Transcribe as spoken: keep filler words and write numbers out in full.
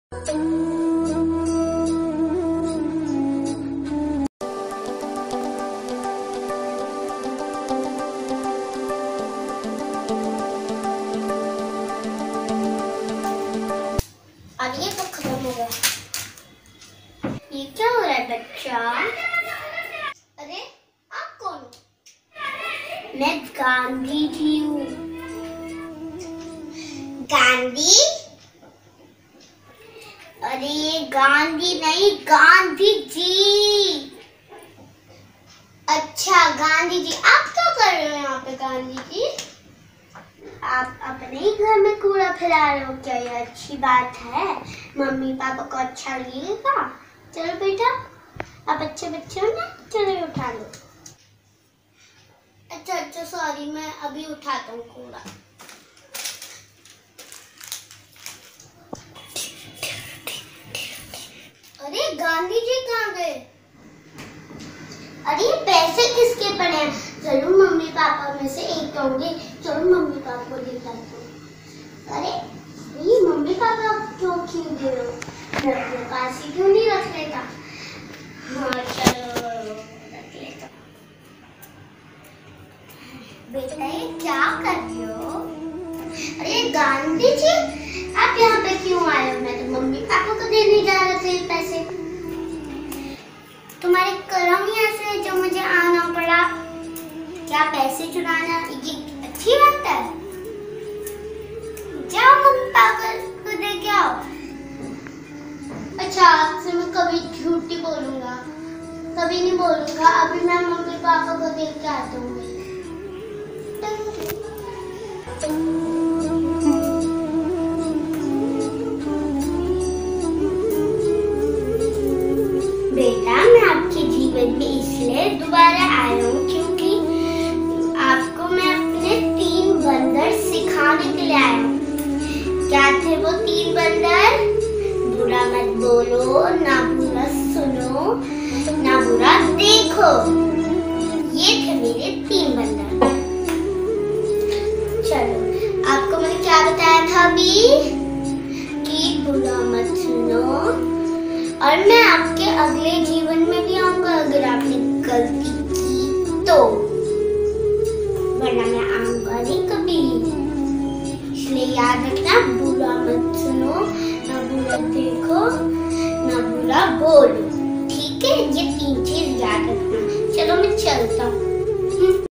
अब ये तो खत्म हो गया। ये क्या हो रहा है बच्चा? अरे आप कौन हो? मैं गांधी जी हूँ। गांधी? अरे गांधी नहीं, गांधी जी। अच्छा गांधी जी, आप क्या कर रहे हो यहाँ पे? गांधी जी आप अपने ही घर में कूड़ा फैला रहे हो क्या? ये अच्छी बात है, मम्मी पापा को अच्छा लगेगा। चलो बेटा, आप अच्छे बच्चे हो ना, चलो उठा लो। अच्छा अच्छा सॉरी, मैं अभी उठाता हूँ कूड़ा। अरे गांधी जी कहाँ गए? अरे पैसे किसके पड़े हैं? जरूर मम्मी पापा में से एक होंगे। चलो मम्मी पापा को दिखाता हूँ। अरे ये मम्मी पापा क्यों क्यों दे रहे हो? मैं अपने पास ही क्यों नहीं रख लेता? हाँ चलो रख लेता। बेटा ये क्या कर रहे हो? अरे गांधी जी आप यहाँ पे क्यों आए हो? मैं तो मम्मी पापा को देने जा रहे थे पैसे। तुम्हारे कर्म ही ऐसे है जो मुझे आना पड़ा। क्या पैसे चुराना ये अच्छी बात है? जाओ मम्मी पापा को दे के आओ। अच्छा आपसे मैं कभी झूठ नहीं बोलूंगा, कभी नहीं बोलूंगा। अभी मैं मम्मी पापा को दे के आता हूँ। बेटा मैं आपके जीवन में इसलिए दोबारा आया हूँ क्योंकि आपको मैं अपने तीन बंदर सिखाने के लिए आया हूँ। क्या थे वो तीन बंदर? बुरा मत बोलो, ना बुरा सुनो, ना बुरा देखो। ये थे मेरे तीन बंदर। चलो आपको मैंने क्या बताया था अभी? कि बुरा मत सुनो, और मैं आपके अगले जीवन में भी आऊंगा अगर आपने गलती की तो, वरना मैं आऊंगा नहीं कभी। इसलिए याद रखना, बुरा मत सुनो, ना बुरा देखो, ना बुरा बोलो। ठीक है, ये तीन चीज याद रखना। चलो मैं चलता हूँ।